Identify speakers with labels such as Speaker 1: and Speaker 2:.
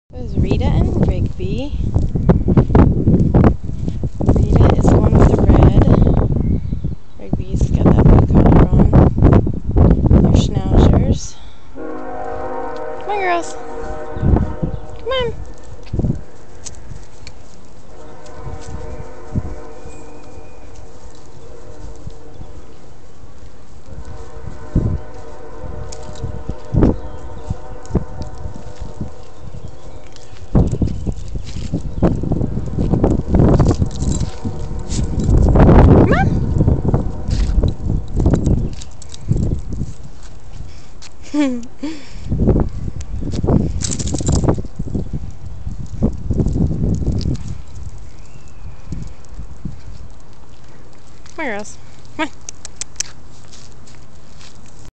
Speaker 1: There's Rita and Rigby. Rita is the one with the red. Rigby's got that blue collar on. They're schnauzers. Come on, girls. Come on. Come on.